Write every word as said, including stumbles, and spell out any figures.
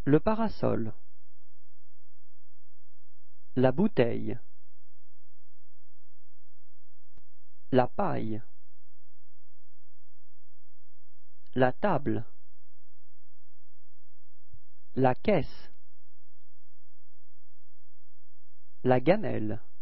Le parasol. La bouteille. La paille. La table. La caisse. La gamelle.